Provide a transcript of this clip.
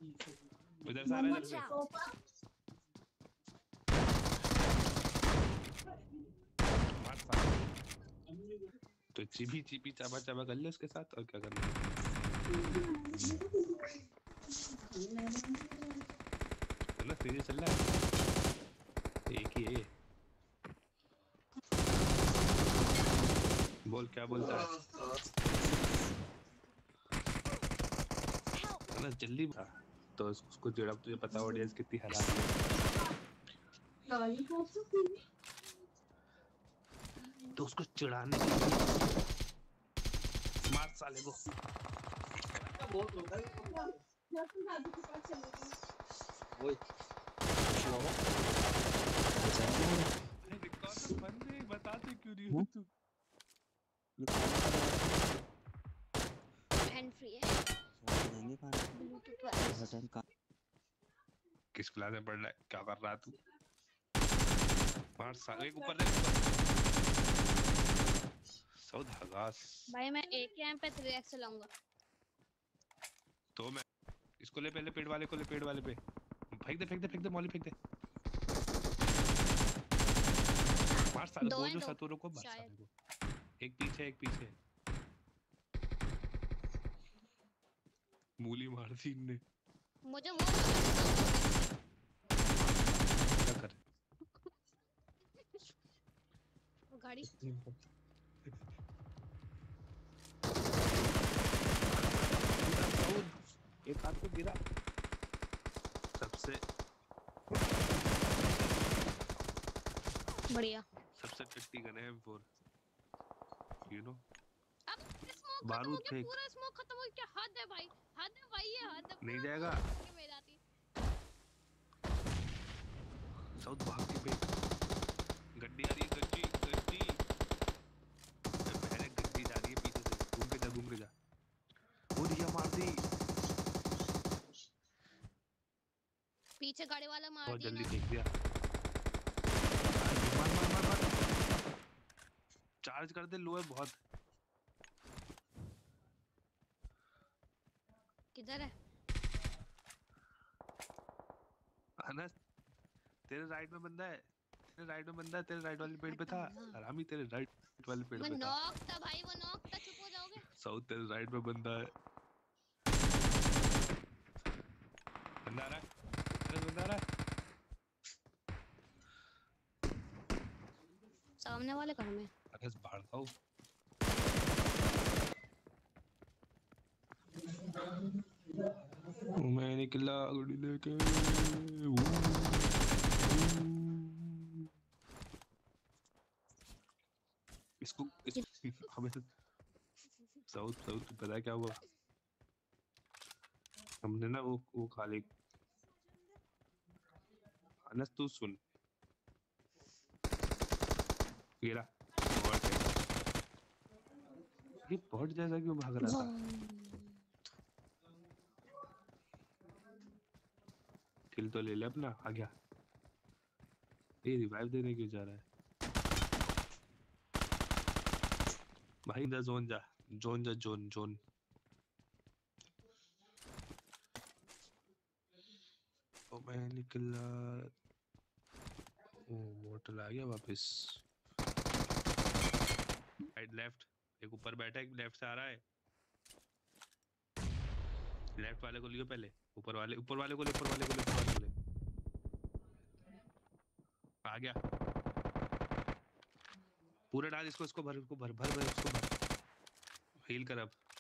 इधर सारे Watch out! मार साले। तो चिपी चिपी चाबा चाबा कर ले उसके साथ, और क्या करना है। ना सीरियस चल रहा है, एक ही है। बोल क्या बोलता है ना, जल्दी बता। तो उसको जोड़ा, तुझे पता ऑडियंस कितनी हरा तो उसको चिढ़ाने के लिए मार साले को। रिकॉर्ड में बंद है, बताते क्यों नहीं हो तू। हैंड फ्री है। किस क्लास में पढ़ रहा है, क्या कर रहा है तू। मार साले को, ऊपर दे सऊद हगास। भाई मैं एक ही एम पे 3x चलाऊंगा। तो मैं इसको ले, पहले पेड़ वाले को ले, पेड़ वाले पे फेंक दे, फेंक दे, फेंक दे, मौली फेंक दे। मार साले दो वो है, जो दो सतुरो को, मार शायद। साले को। एक पीछे, एक पीछे मूली मार दी इनने। मुझे वो क्या कर वो गाड़ी एक हाथ को गिरा। सबसे बढ़िया। सबसे टट्टी गन है M4, यू नो। अब स्मोक खत्म हो बारूद गया, फेंक, पूरा स्मोक खत्म हो गया। हद है भाई, हद है भाई, ये हद है। नहीं पूरा जाएगा। स्मोक खत्म हो जाती। साउथ भाग के पे गड्डी आ रही है, गड्डी गड्डी पहले गड्डी जा रही है पीछे से, घूम के जा, घूम के जा। वो दिया, मार दी। पीछे गाड़ी वाला मार बहुत दिया जल्दी ना। फेंक दिया। मार मार मार मार, चार्ज कर दे, लो है बहुत। किधर है? अनस तेरे राइट में बंदा है, तेरे राइट में बंदा है, तेरे राइट वाले पेड़ पे था। हटाओ ना। हरामी, तेरे राइट वाले पेड़ मैं पे था। नॉक था भाई, वो नॉक था। चुप हो जाओगे? साउथ तेरे राइट में बंदा है। बंदा आ रहा है, अरे बंदा आ रहा है। सामने वाले घर में। अरे बाहर था वो। मैं निकला गाड़ी लेके। इसको हमें साउथ साउथ पता है क्या हुआ। हमने ना वो खा ली। अनस तू सुन, गिरा बहुत है। ये बहुत जैसा क्यों भाग रहा था। किल तो ले ले अपना, आ गया। ये रिवाइव देने क्यों जा रहा है भाई। इधर जोन जा, जोन जा, जोन जोन। तो मैं निकला। मोटल आ गया वापस। राइट लेफ्ट, एक ऊपर बैठा है, एक लेफ्ट से आ रहा है। लेफ्ट वाले को लियो पहले, ऊपर वाले, ऊपर वाले को ले, ऊपर वाले को ले, ऊपर वाले को ले। आ गया। पूरा डाल इसको, इसको भर, इसको भर भर भर, इसको भर। हील कर अब।